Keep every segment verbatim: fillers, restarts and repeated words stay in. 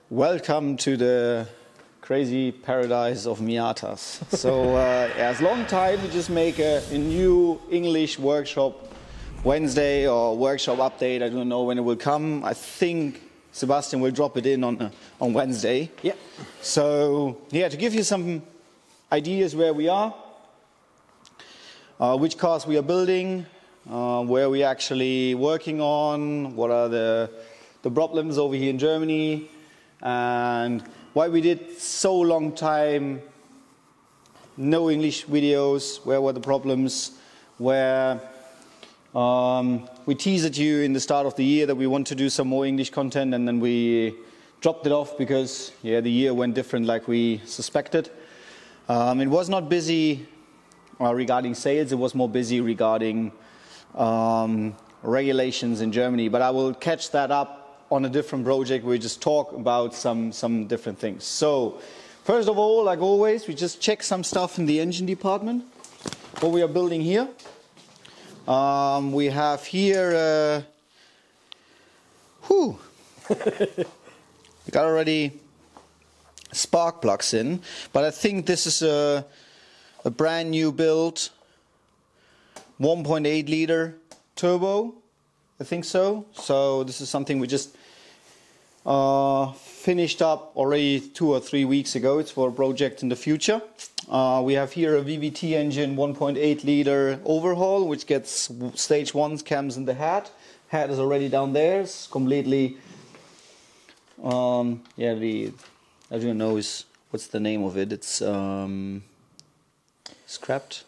Welcome to the crazy paradise of Miatas. So uh, yeah, it's a long time we just make a, a new English workshop Wednesday or workshop update. I don't know when it will come. I think Sebastian will drop it in on uh, on Wednesday. Yeah. So yeah, to give you some ideas where we are, uh, which cars we are building, uh, where we're actually working on, what are the the problems over here in Germany, and why we did so long time no English videos, where were the problems, where um, we teased you in the start of the year that we want to do some more English content, and then we dropped it off because yeah, the year went different like we suspected. Um, it was not busy uh, regarding sales, it was more busy regarding um, regulations in Germany, but I will catch that up on a different project. We just talk about some some different things. So first of all, like always, we just check some stuff in the engine department, what we are building here. Um, we have here uh, whew, we got already spark plugs in, but I think this is a, a brand new build one point eight liter turbo, I think so. So this is something we just uh, finished up already two or three weeks ago. It's for a project in the future. Uh, we have here a V V T engine one point eight liter overhaul, which gets stage one cams in the head. Head is already down there. It's completely, um, yeah, the, I don't know is what's the name of it. It's um, scrapped.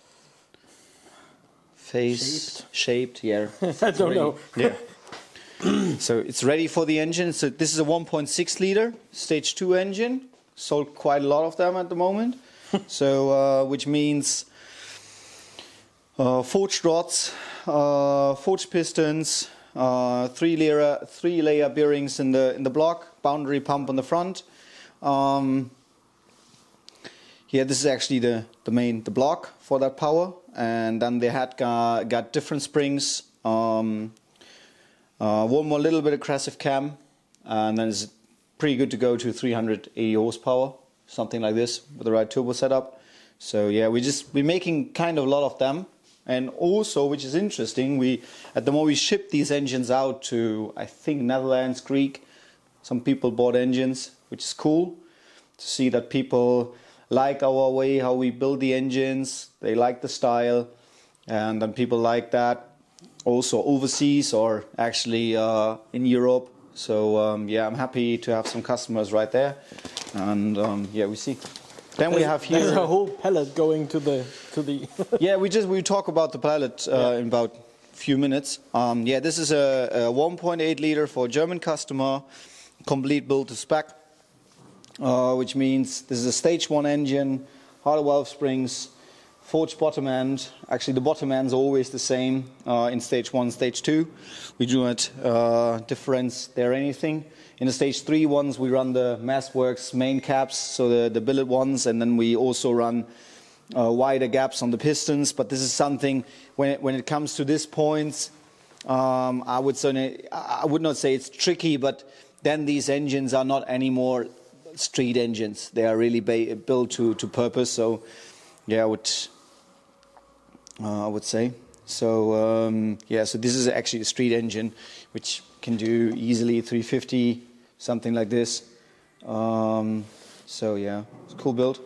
Face shaped, shaped yeah. I don't ready. know. Yeah. So it's ready for the engine. So this is a one point six liter stage two engine. Sold quite a lot of them at the moment. So uh, which means uh, forged rods, uh, forged pistons, uh, three layer three layer bearings in the in the block, boundary pump on the front. Um, Yeah, this is actually the, the main, the block for that power, and then they had got, got different springs, um, uh, one more little bit aggressive cam, and then it's pretty good to go to three hundred eighty horsepower, something like this, with the right turbo setup. So yeah, we just, we're making kind of a lot of them, and also, which is interesting, we, at the moment we ship these engines out to, I think, Netherlands, Greek. Some people bought engines, which is cool, to see that people like our way, how we build the engines, they like the style, and then people like that also overseas or actually uh, in Europe. So um, yeah, I'm happy to have some customers right there, and um, yeah, we see. Then we have here There's a whole pallet going to the to the. Yeah, we just we talk about the pallet uh, yeah. in about a few minutes. Um, yeah, this is a, a one point eight liter for a German customer, complete build to spec. Uh, which means this is a stage one engine, Harder valve springs, forged bottom end. Actually, the bottom ends are always the same uh, in stage one, stage two. We do not uh, difference there anything. In the stage three ones, we run the MassWorks main caps, so the, the billet ones, and then we also run uh, wider gaps on the pistons. But this is something, when it, when it comes to this points, um, I would say, I would not say it's tricky, but then these engines are not anymore street engines. They are really built to to purpose. So yeah, I would uh, I would say so. Um, yeah, so this is actually a street engine, which can do easily three fifty, something like this. Um, so yeah, it's a cool build.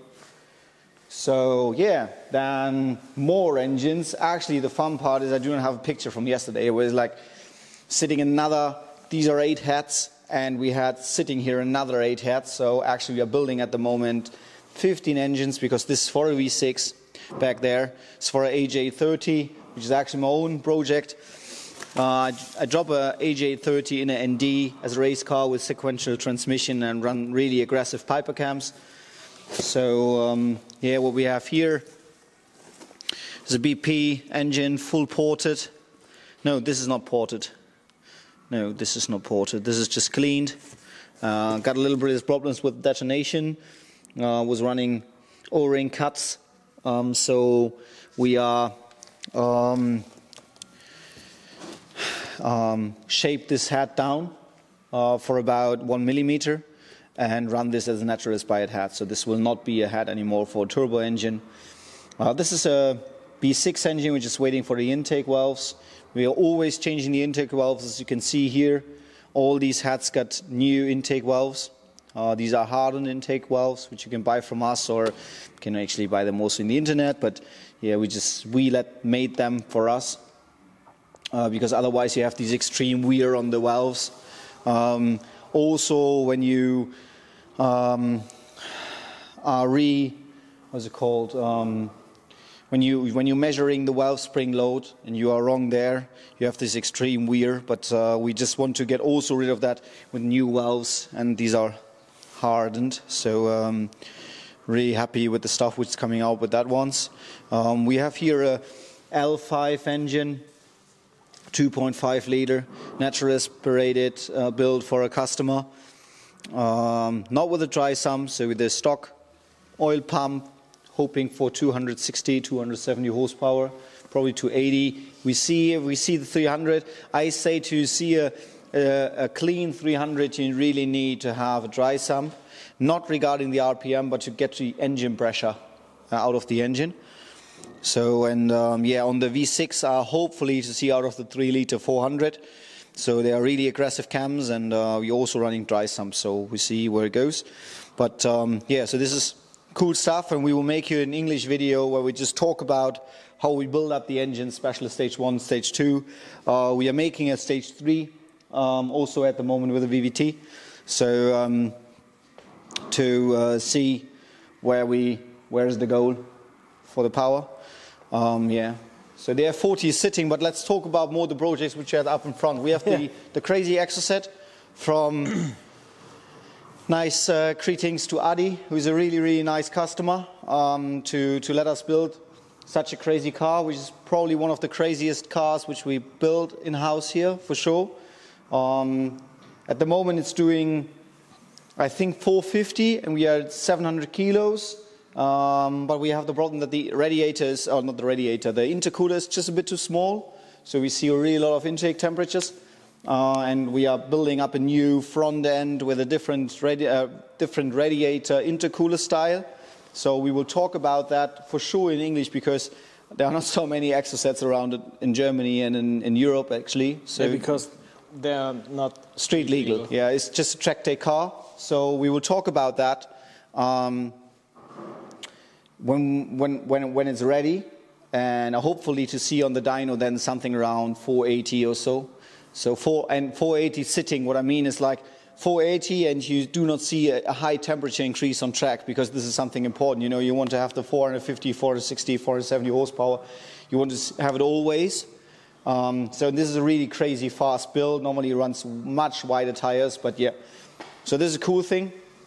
So yeah, then more engines. Actually, the fun part is I do not have a picture from yesterday. It was like sitting in another. These are eight heads. And we had sitting here another eight heads. So actually we are building at the moment fifteen engines, because this is for a V six back there. It's for a A J thirty, which is actually my own project. Uh, I drop a A J thirty in an N D as a race car with sequential transmission and run really aggressive Piper cams. So um, yeah, what we have here is a B P engine, full ported. No, this is not ported. No, this is not ported. This is just cleaned. Uh, got a little bit of problems with detonation. Uh, was running O-ring cuts. Um, so we are um, um, shaped this head down uh, for about one millimeter, and run this as a natural aspirate head. So this will not be a head anymore for a turbo engine. Uh, this is a V six engine which is waiting for the intake valves. We are always changing the intake valves, as you can see here. All these heads got new intake valves. Uh, these are hardened intake valves, which you can buy from us, or you can actually buy them also in the internet. But yeah, we just we let made them for us uh, because otherwise you have these extreme wear on the valves. Um, also, when you um, are re what's it called? Um, When, you, when you're measuring the valve spring load and you are wrong there, you have this extreme wear, but uh, we just want to get also rid of that with new valves, and these are hardened, so um, really happy with the stuff which is coming out with that ones. Um, we have here a L five engine, two point five liter, natural aspirated uh, build for a customer, um, not with a dry sump, so with a stock oil pump, hoping for two hundred sixty, two hundred seventy horsepower, probably two eighty. We see we see the three hundred. I say to see a, a, a clean three hundred, you really need to have a dry sump, not regarding the R P M, but to get the engine pressure uh, out of the engine. So and um, yeah, on the V six, uh, hopefully to see out of the three liter four hundred. So they are really aggressive cams, and uh, we're also running dry sump, so we see where it goes. But um, yeah, so this is cool stuff, and we will make you an English video where we just talk about how we build up the engine, especially stage one, stage two. Uh, we are making a stage three um, also at the moment with a V V T, so um, to uh, see where we where is the goal for the power. Um, yeah, so the F forty is sitting, but let's talk about more the projects which are up in front. We have the, yeah. the crazy Exocet from Nice uh, greetings to Adi, who is a really, really nice customer, um, to, to let us build such a crazy car, which is probably one of the craziest cars which we build in-house here, for sure. Um, at the moment it's doing, I think, four fifty, and we are at seven hundred kilos. Um, but we have the problem that the radiator is, or not the radiator, the intercooler is just a bit too small. So we see a really lot of intake temperatures. Uh, and we are building up a new front end with a different, radi uh, different radiator intercooler style. So we will talk about that for sure in English, because there are not so many Exocets around in Germany and in, in Europe actually. So yeah, because they are not street legal. legal. Yeah, it's just a track day car. So we will talk about that um, when, when, when, when it's ready, and hopefully to see on the dyno then something around four eighty or so. So four and four eighty sitting, what I mean is like four eighty, and you do not see a, a high temperature increase on track, because this is something important. You know, you want to have the four fifty, four sixty, four seventy horsepower. You want to have it always. Um, so this is a really crazy fast build. Normally it runs much wider tires, but yeah. So this is a cool thing.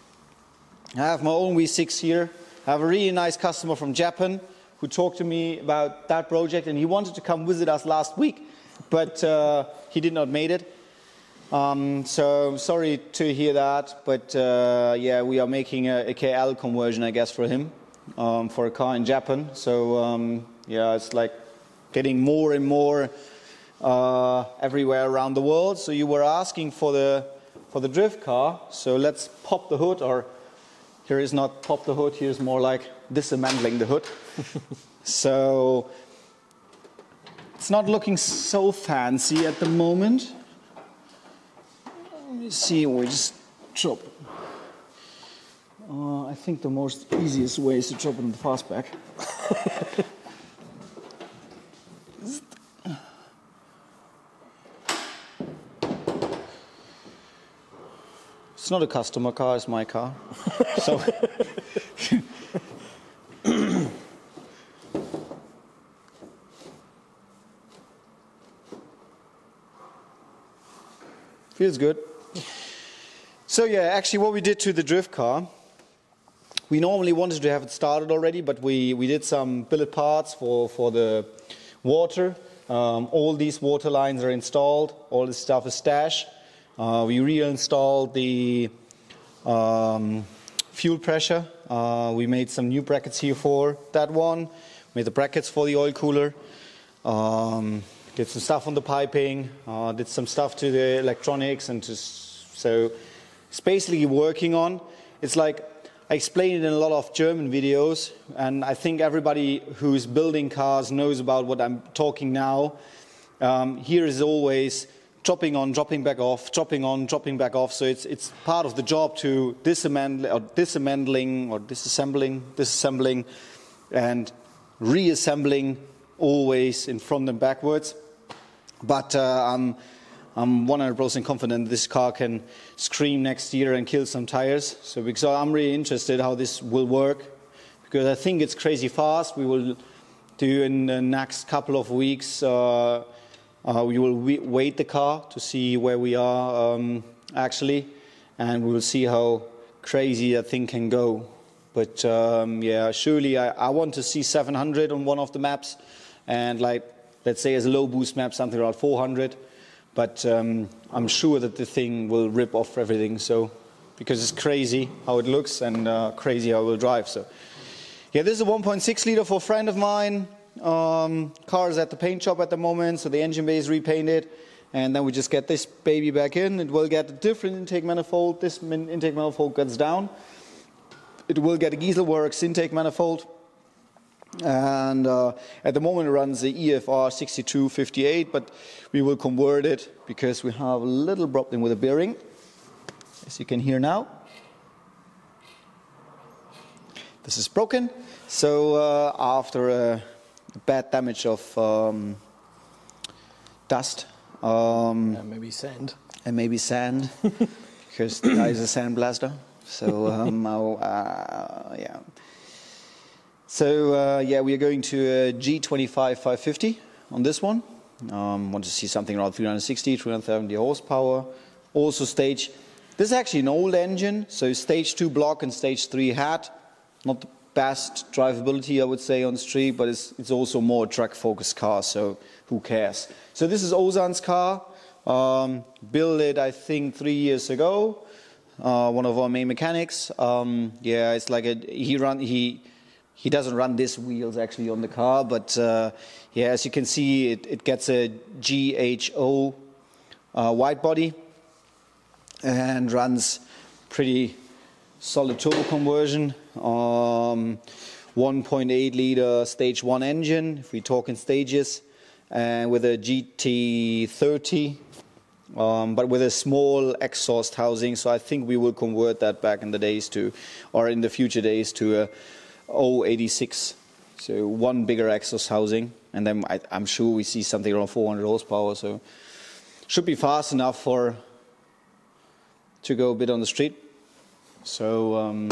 I have my own V six here. I have a really nice customer from Japan who talked to me about that project, and he wanted to come visit us last week, but uh, he did not make it. Um, so I'm sorry to hear that, but uh, yeah, we are making a, a K L conversion, I guess, for him, um, for a car in Japan. So um, yeah, it's like getting more and more uh, everywhere around the world. So you were asking for the for the drift car. So let's pop the hood, or here is not pop the hood. Here's more like dismantling the hood. So it's not looking so fancy at the moment. Let me see, we just drop it. Uh, I think the most easiest way is to drop it in the fastback. It's not a customer car, it's my car. So feels good. So yeah, actually what we did to the drift car, we normally wanted to have it started already, but we, we did some billet parts for, for the water. Um, all these water lines are installed, all this stuff is stashed. Uh, we reinstalled the um, fuel pressure. Uh, we made some new brackets here for that one. Made the brackets for the oil cooler. Um, did some stuff on the piping. Uh, did some stuff to the electronics, and just so is basically working on. It's like, I explained it in a lot of German videos, and I think everybody who's building cars knows about what I'm talking now. Um, here is always dropping on, dropping back off, dropping on, dropping back off. So it's it's part of the job to disassemble or disassembling or disassembling, disassembling, and reassembling always in front and backwards. But uh, I'm I'm one hundred percent confident this car can scream next year and kill some tires. So because I'm really interested how this will work, because I think it's crazy fast. We will do in the next couple of weeks. Uh, Uh, we will weight the car to see where we are um, actually, and we will see how crazy that thing can go. But um, yeah, surely I, I want to see seven hundred on one of the maps, and like, let's say as a low boost map, something around four hundred. But um, I'm sure that the thing will rip off everything. So, because it's crazy how it looks and uh, crazy how it will drive. So, yeah, this is a one point six liter for a friend of mine. Um, car is at the paint shop at the moment, so the engine bay is repainted, and then we just get this baby back in. It will get a different intake manifold. This intake manifold gets down. It will get a Gieselworks intake manifold, and uh, at the moment it runs the E F R sixty-two fifty-eight, but we will convert it because we have a little problem with the bearing, as you can hear now. This is broken, so uh, after a bad damage of um, dust. Um, uh, maybe sand. And maybe sand, because the guy is a sandblaster. So, um, uh, yeah. So, uh, yeah, we are going to a G twenty-five five fifty on this one. Um, want to see something around three hundred sixty, three hundred seventy horsepower. Also stage, this is actually an old engine, so stage two block and stage three hat. Not the best drivability, I would say, on the street, but it's, it's also more a track-focused car, so who cares? So this is Ozan's car, um, built it, I think, three years ago. Uh, one of our main mechanics. Um, yeah, it's like a, he run he he doesn't run these wheels actually on the car, but uh, yeah, as you can see, it, it gets a G H O uh, wide body and runs pretty solid turbo conversion. Um, one point eight liter stage one engine, if we talk in stages, and with a G T thirty, um, but with a small exhaust housing. So I think we will convert that back in the days to, or in the future days, to a O eighty-six. So one bigger exhaust housing, and then I, I'm sure we see something around four hundred horsepower. So should be fast enough for to go a bit on the street. So, um,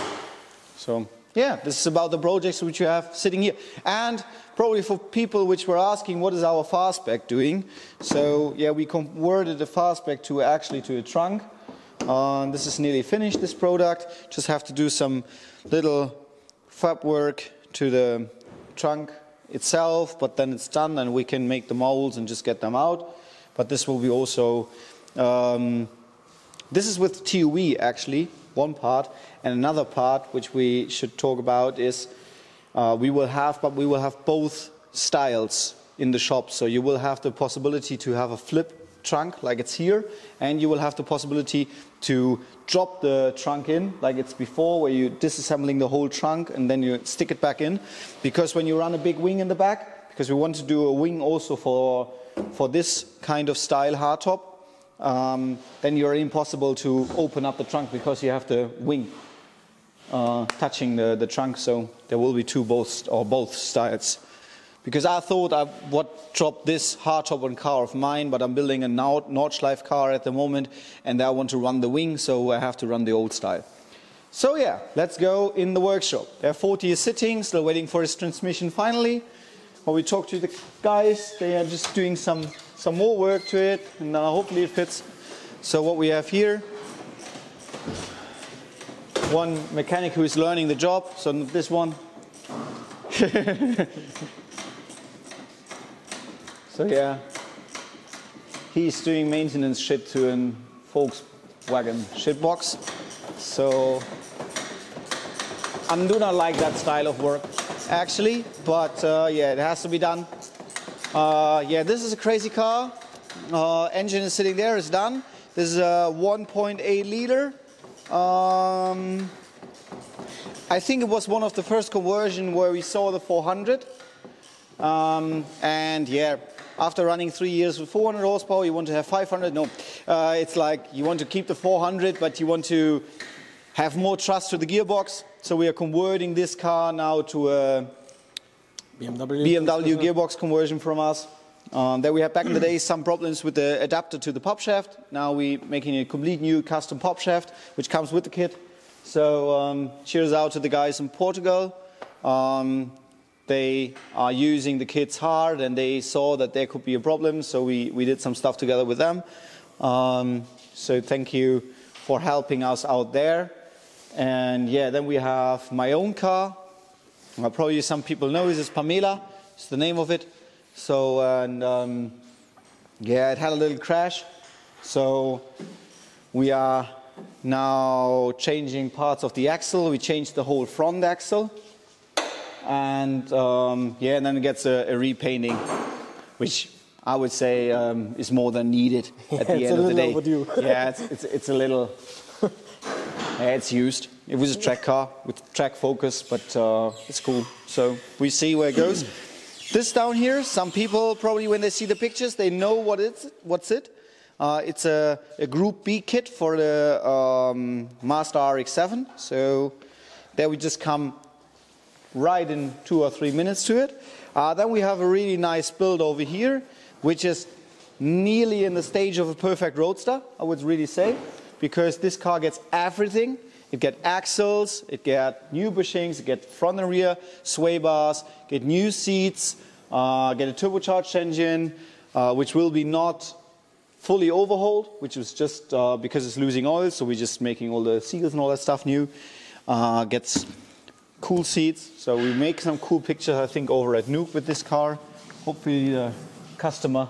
so yeah, this is about the projects which you have sitting here. And probably for people which were asking, what is our fastback doing? So yeah, we converted the fastback to actually to a trunk. Uh, this is nearly finished, this product. Just have to do some little fab work to the trunk itself, but then it's done and we can make the molds and just get them out. But this will be also, um, this is with T U V actually. One part, and another part which we should talk about is uh, we will have, but we will have both styles in the shop. So you will have the possibility to have a flip trunk like it's here, and you will have the possibility to drop the trunk in like it's before, where you're disassembling the whole trunk and then you stick it back in. Because when you run a big wing in the back, because we want to do a wing also for for this kind of style hardtop, Um, then you're impossible to open up the trunk because you have the wing uh, touching the, the trunk. So there will be two both or both styles. Because I thought I would drop this hardtop on car of mine, but I'm building a Nordschleife car at the moment, and I want to run the wing, so I have to run the old style. So yeah, let's go in the workshop. There are forty sitting, still waiting for his transmission finally. When we talk to the guys, they are just doing some some more work to it, and uh, hopefully it fits. So what we have here, one mechanic who is learning the job, so not this one. So yeah, he's doing maintenance shit to a Volkswagen shitbox. So I do not like that style of work actually, but uh, yeah, it has to be done. Uh, yeah, this is a crazy car. Uh, engine is sitting there, it's done. This is a one point eight liter. Um, I think it was one of the first conversion where we saw the four hundred. Um, and yeah, after running three years with four hundred horsepower, you want to have five hundred. No, uh, it's like you want to keep the four hundred, but you want to have more trust to the gearbox. So we are converting this car now to a B M W, B M W gearbox conversion from us. Um, there we had back in the day some problems with the adapter to the pop shaft. Now we're making a complete new custom pop shaft, which comes with the kit. So um, cheers out to the guys in Portugal. Um, they are using the kits hard and they saw that there could be a problem, so we, we did some stuff together with them. Um, so thank you for helping us out there. And yeah, then we have my own car. Well, probably some people know this is Pamela, it's the name of it. So, and um, yeah, it had a little crash. So we are now changing parts of the axle. We changed the whole front axle. And um, yeah, and then it gets a, a repainting, which I would say um, is more than needed at the yeah, end of the day. Overdue. Yeah, it's, it's, it's a little, yeah, it's used. It was a track car with track focus, but uh, it's cool. So we see where it goes. This down here, some people probably when they see the pictures, they know what it's, what's it. Uh, it's a, a Group B kit for the um, Mazda R X seven. So there we just come right in two or three minutes to it. Uh, then we have a really nice build over here, which is nearly in the stage of a perfect roadster, I would really say, because this car gets everything. It gets axles, it gets new bushings, it gets front and rear sway bars, get new seats, uh, get a turbocharged engine, uh, which will be not fully overhauled, which is just uh, because it's losing oil, so we're just making all the seals and all that stuff new. Uh, gets cool seats, so we make some cool pictures, I think, over at Nuke with this car. Hopefully the customer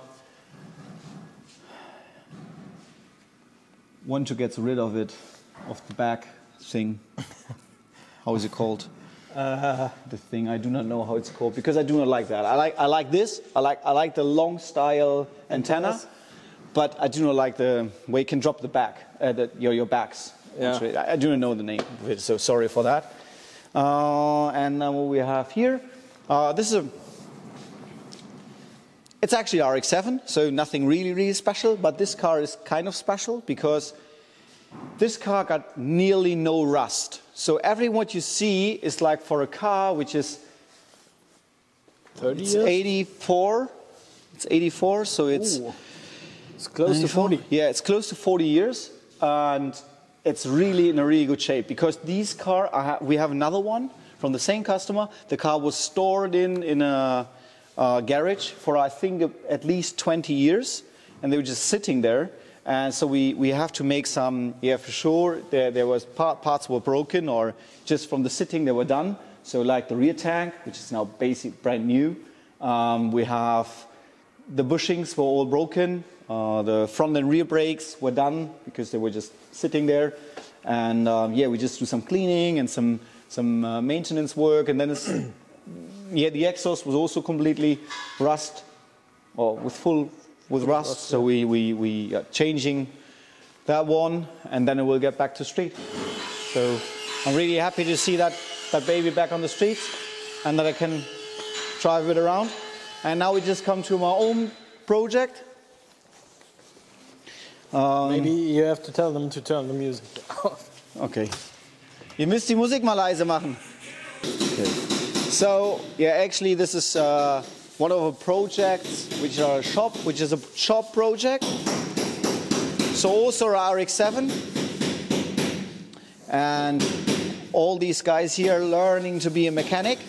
want to get rid of it, of the back thing. How is it called? Uh, the thing, I do not know how it's called, because I do not like that. I like, I like this, I like, I like the long style antenna, Antennas. but I do not like the way you can drop the back, uh, the, your, your backs. Yeah. Actually, I, I do not know the name of it, so sorry for that. Uh, and then what we have here, uh, this is a, it's actually R X seven, so nothing really, really special, but this car is kind of special because this car got nearly no rust. So everything what you see is like for a car which is thirty it's years? eighty-four. It's eighty-four, so it's Ooh. It's close ninety-four? to forty. Yeah, it's close to forty years, and it's really in a really good shape because these car I ha we have another one from the same customer. The car was stored in in a, a garage for I think at least twenty years, and they were just sitting there. And so we, we have to make some, yeah, for sure, there, there was part, parts were broken or just from the sitting they were done. So like the rear tank, which is now basic brand new. Um, we have the bushings were all broken. Uh, the front and rear brakes were done because they were just sitting there. And um, yeah, we just do some cleaning and some, some uh, maintenance work. And then it's, yeah, the exhaust was also completely rust or with full with rust, rust so we, we, we are changing that one, and then it will get back to street. So I'm really happy to see that, that baby back on the streets, and that I can drive it around. And now we just come to my own project. Um, Maybe you have to tell them to turn the music off. Okay. Ihr müsst die Musik mal leise machen. Okay. So, yeah, actually this is uh, one of our projects, which are a shop, which is a shop project. So also R X seven. And all these guys here are learning to be a mechanic.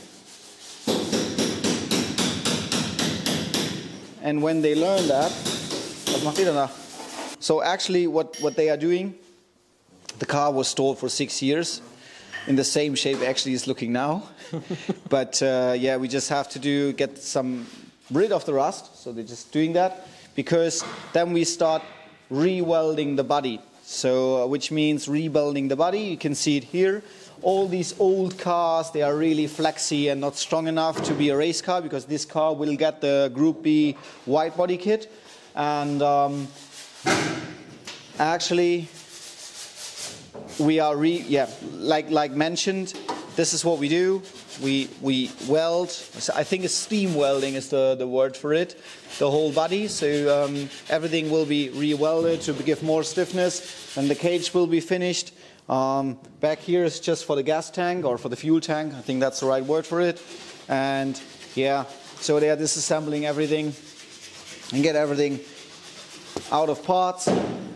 And when they learn that, was macht ihr danach? So actually what, what they are doing, the car was stored for six years. In the same shape actually is looking now. But uh, yeah, we just have to do get some rid of the rust, so they're just doing that, because then we start re-welding the body. So uh, which means rebuilding the body. You can see it here. All these old cars, they are really flexy and not strong enough to be a race car, because this car will get the Group B wide body kit. And um, actually, we are re yeah like like mentioned. This is what we do. We we weld. I think it's steam welding is the the word for it. The whole body. So um, everything will be re-welded to give more stiffness, and the cage will be finished. Um, back here is just for the gas tank or for the fuel tank. I think that's the right word for it. And yeah, so they are disassembling everything and get everything out of parts.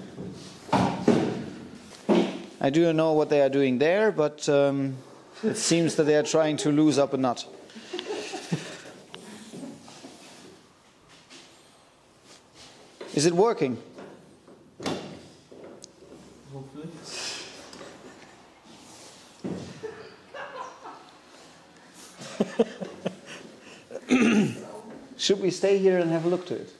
I do know what they are doing there, but um, it seems that they are trying to loose up a nut. Is it working? Hopefully. Should we stay here and have a look to it?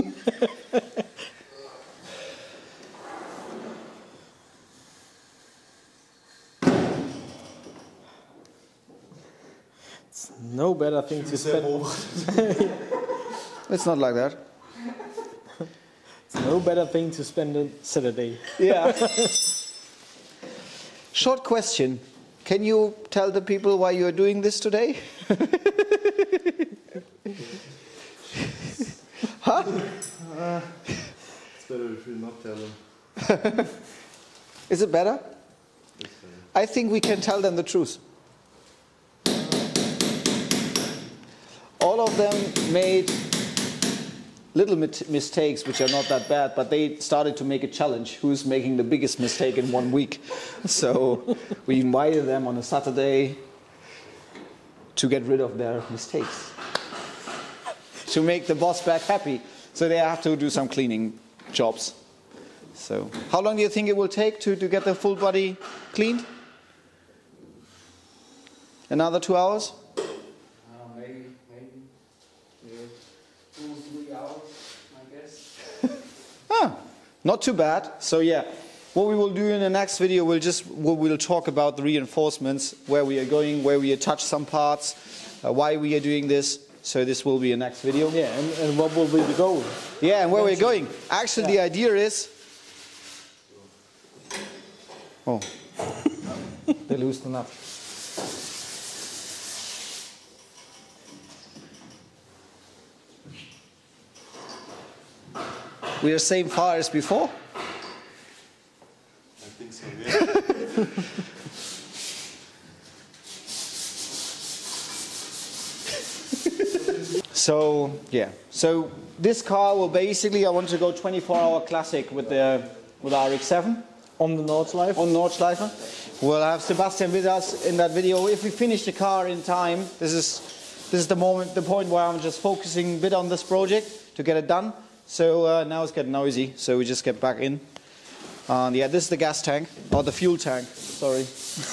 It's no better thing to spend. It's not like that. It's no better thing to spend a Saturday. Yeah. Short question. Can you tell the people why you are doing this today? Huh? Uh, it's better if we not tell them. Is it better? I think we can tell them the truth. All of them made little mistakes, which are not that bad, but they started to make a challenge. Who's making the biggest mistake in one week? So we invited them on a Saturday to get rid of their mistakes, to make the boss back happy. So they have to do some cleaning jobs. So how long do you think it will take to, to get the full body cleaned? Another two hours? Uh, maybe, maybe, yeah, two, three hours, I guess. Ah, not too bad. So yeah, what we will do in the next video, we'll just we'll, we'll talk about the reinforcements, where we are going, where we attach some parts, uh, why we are doing this. So this will be a next video. Yeah, and, and what will be the goal? Yeah, and where we're going. Actually, the idea is. Oh, they loosened up. We are same far as before. I think so, yeah. So yeah, so this car will basically, I want to go twenty-four hour classic with the with the R X seven On the Nordschleife? on Nordschleife. We'll have Sebastian with us in that video. If we finish the car in time, this is this is the moment, the point where I'm just focusing a bit on this project to get it done. So uh, now it's getting noisy, so we just get back in. And yeah, this is the gas tank or the fuel tank. Sorry.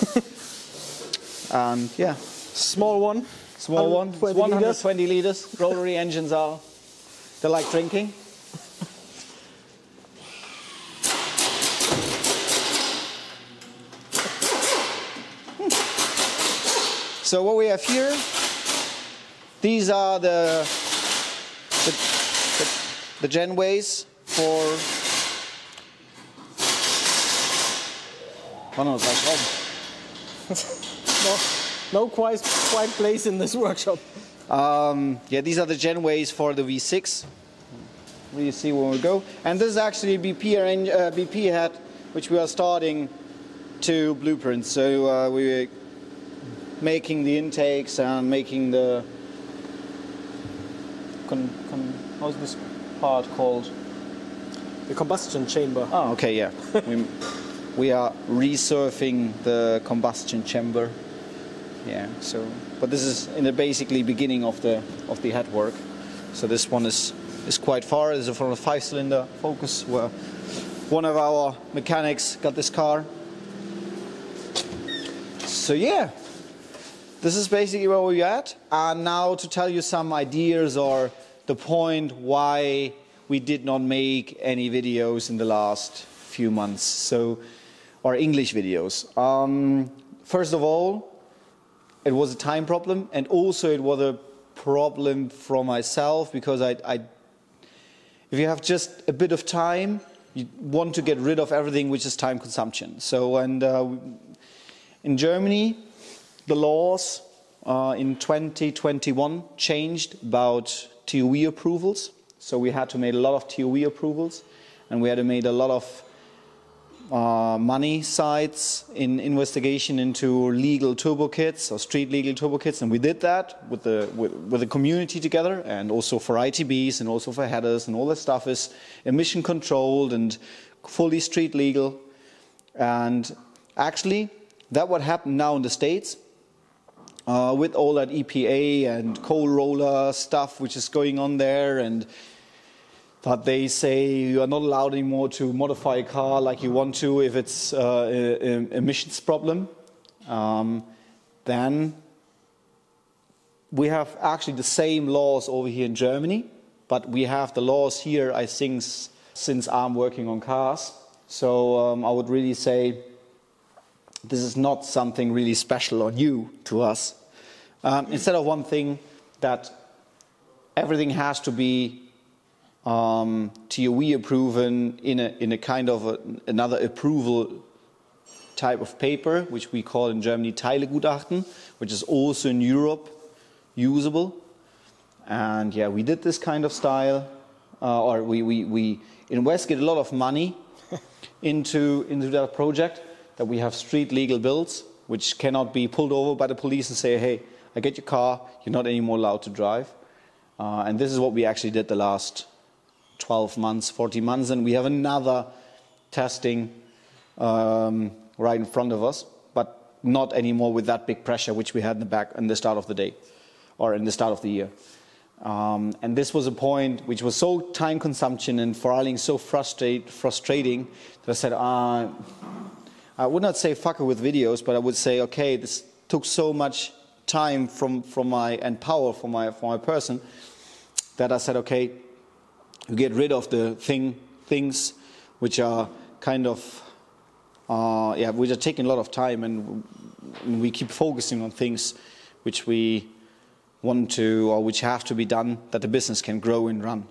And yeah. Small one. Small one, it's one hundred twenty liters. Rotary engines are, they're like drinking. So what we have here, these are the the, the, the genways for. Oh no, it's like No, no quite, quite place in this workshop. Um, yeah, these are the genways for the V six. We see where we go. And this is actually B P, uh, B P head, which we are starting to blueprint. So uh, we're making the intakes and making the. Con, con, how's this part called? The combustion chamber. Oh, okay, yeah. we, we are resurfing the combustion chamber. Yeah, so, but this is in the basically beginning of the of the head work. So this one is is quite far. This is from a five-cylinder Focus, where one of our mechanics got this car. So yeah, this is basically where we're at. And now to tell you some ideas or the point why we did not make any videos in the last few months. So, or English videos. Um, first of all, it was a time problem, and also it was a problem for myself, because I, I, if you have just a bit of time, you want to get rid of everything which is time consumption. So, and uh, in Germany, the laws uh, in twenty twenty-one changed about T O E approvals. So we had to make a lot of T O E approvals, and we had to make a lot of uh, money sides in investigation into legal turbo kits or street legal turbo kits, and we did that with the with, with the community together, and also for I T Bs and also for headers, and all that stuff is emission controlled and fully street legal. And actually, that what happened now in the States uh, with all that E P A and coal roller stuff which is going on there, and that they say you are not allowed anymore to modify a car like you want to if it's uh, an emissions problem. Um, then we have actually the same laws over here in Germany, but we have the laws here, I think, since I'm working on cars. So um, I would really say this is not something really special or new to us. Um, instead of one thing, that everything has to be um, T O E approven in a, in a kind of a, another approval type of paper, which we call in Germany Teilegutachten, which is also in Europe usable. And yeah, we did this kind of style, uh, or we, we, we invested a lot of money into, into that project, that we have street legal builds, which cannot be pulled over by the police and say, hey, I get your car, you're not anymore allowed to drive. Uh, and this is what we actually did the last twelve months, fourteen months, and we have another testing um, right in front of us, but not anymore with that big pressure which we had in the back in the start of the day, or in the start of the year. Um, and this was a point which was so time consumption and for Arling so frustrate, frustrating that I said, uh, I would not say fuck it with videos, but I would say, okay, this took so much time from, from my, and power for my, for my person, that I said, okay, you get rid of the thing, things which are kind of, uh, yeah, which are taking a lot of time, and we keep focusing on things which we want to, or which have to be done, that the business can grow and run.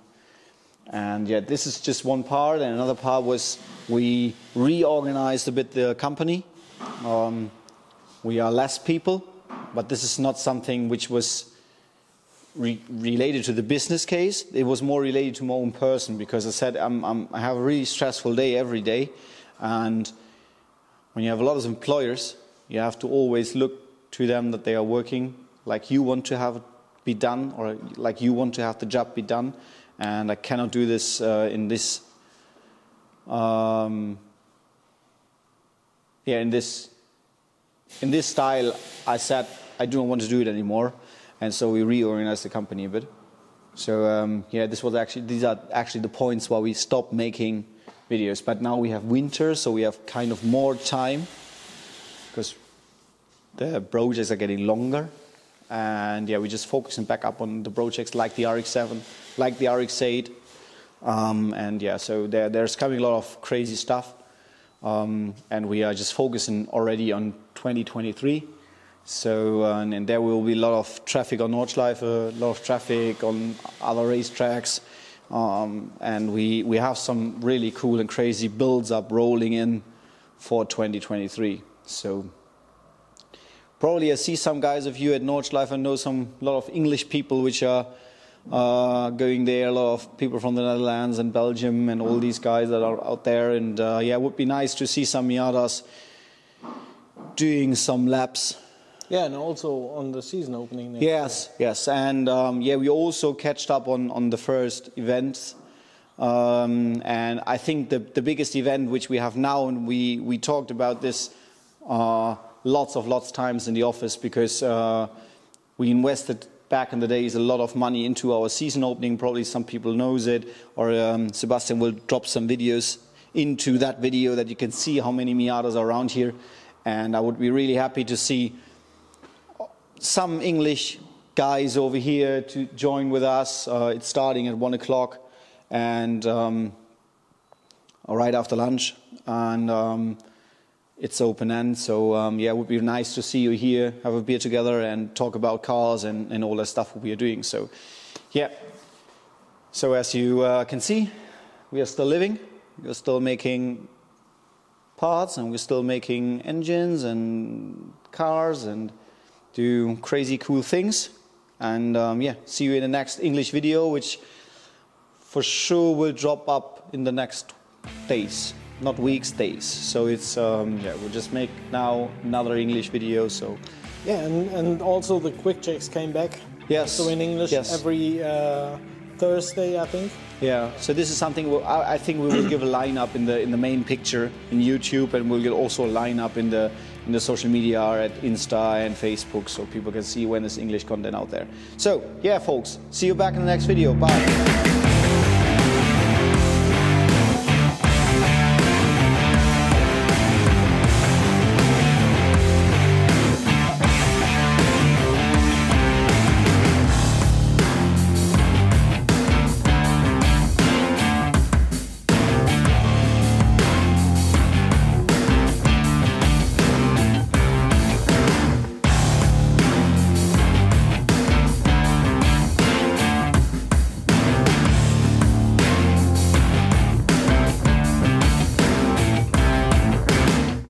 And yeah, this is just one part, and another part was we reorganized a bit the company. Um, we are less people, but this is not something which was re related to the business case. It was more related to my own person, because I said I'm, I'm, I have a really stressful day every day, and when you have a lot of employers, you have to always look to them that they are working like you want to have it be done, or like you want to have the job be done. And I cannot do this uh, in this, um, yeah, in this, in this style. I said I don't want to do it anymore, and so we reorganized the company a bit. So um, yeah, this was actually these are actually the points why we stopped making videos. But now we have winter, so we have kind of more time, because the projects are getting longer. And yeah, we're just focusing back up on the projects like the R X seven, like the R X eight. Um, and yeah, so there, there's coming a lot of crazy stuff. Um, and we are just focusing already on twenty twenty-three. So, uh, and, and there will be a lot of traffic on Nordschleife, a lot of traffic on other racetracks. Um, and we, we have some really cool and crazy builds up rolling in for twenty twenty-three. So probably I see some guys of you at Nordschleife. I know some a lot of English people which are uh, going there. A lot of people from the Netherlands and Belgium and all these guys that are out there. And uh, yeah, it would be nice to see some Miatas doing some laps. Yeah, and also on the season opening next Yes, year. yes, and um, yeah, we also catched up on on the first events. Um, and I think the the biggest event which we have now, and we we talked about this. Uh, lots of lots of times in the office, because uh, we invested back in the days a lot of money into our season opening. Probably some people knows it, or um, Sebastian will drop some videos into that video that you can see how many Miatas are around here. And I would be really happy to see some English guys over here to join with us. Uh, it's starting at one o'clock, and um, right after lunch, and um, it's open end, so um, yeah, it would be nice to see you here, have a beer together and talk about cars and, and all that stuff we are doing. So yeah, so as you uh, can see, we are still living, We're still making parts, and we're still making engines and cars and do crazy cool things. And um, yeah, see you in the next English video, which for sure will drop up in the next days, not weeks, days. So it's um, yeah, we'll just make now another English video. So Yeah, and, and also the quick checks came back. yes, So in English yes. every uh, Thursday, I think. Yeah, so this is something we'll, I, I think we will give a lineup in the in the main picture in YouTube, and we'll get also a lineup in the in the social media at Insta and Facebook, so people can see when there's English content out there. So yeah, folks, see you back in the next video. Bye.